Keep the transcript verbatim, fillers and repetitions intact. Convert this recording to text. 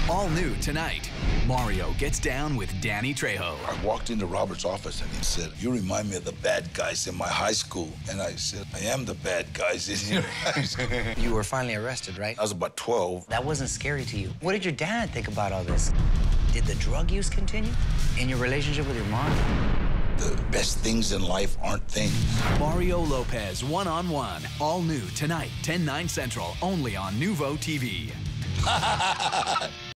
All new tonight. Mario gets down with Danny Trejo. I walked into Robert's office and he said, "You remind me of the bad guys in my high school." And I said, "I am the bad guys in your high school." You were finally arrested, right? I was about twelve. That wasn't scary to you. What did your dad think about all this? Did the drug use continue in your relationship with your mom? The best things in life aren't things. Mario Lopez, one-on-one. All new tonight, ten, nine Central, only on NUVOtv.